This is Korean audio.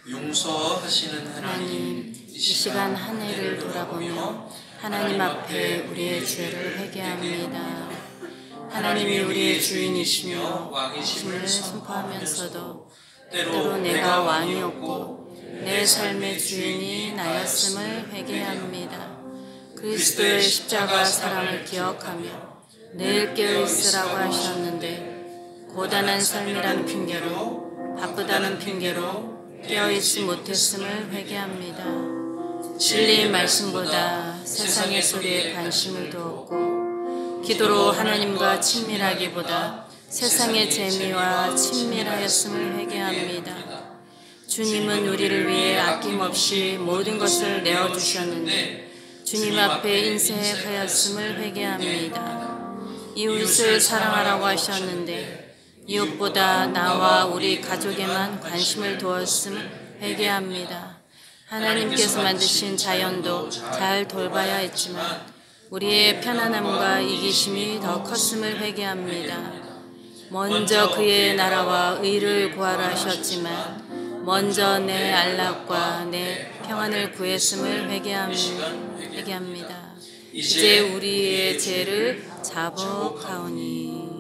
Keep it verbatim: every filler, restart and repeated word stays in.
용서하시는 하나님, 이 시간 한 해를 돌아보며 하나님 앞에 우리의 죄를 회개합니다. 하나님이 우리의 주인이시며 왕이심을 선포하면서도 때로 내가 왕이었고 내 삶의 주인이 나였음을 회개합니다. 그리스도의 십자가 사랑을 기억하며 늘 깨어있으라고 하셨는데 고단한 삶이라는 핑계로, 바쁘다는 핑계로 깨어있지 못했음을 회개합니다. 진리의 말씀보다 세상의 소리에 관심을 두었고 기도로 하나님과 친밀하기보다 세상의 재미와 친밀하였음을 회개합니다. 주님은 우리를 위해 아낌없이 모든 것을 내어주셨는데 주님 앞에 인색하였음을 회개합니다. 이웃을 사랑하라고 하셨는데 이웃보다 나와 우리 가족에만 관심을 두었음을 회개합니다. 하나님께서 만드신 자연도 잘 돌봐야 했지만 우리의 편안함과 이기심이 더 컸음을 회개합니다. 먼저 그의 나라와 의를 구하라 하셨지만 먼저 내 안락과 내 평안을 구했음을 회개합니다. 이제 우리의 죄를 자복하오니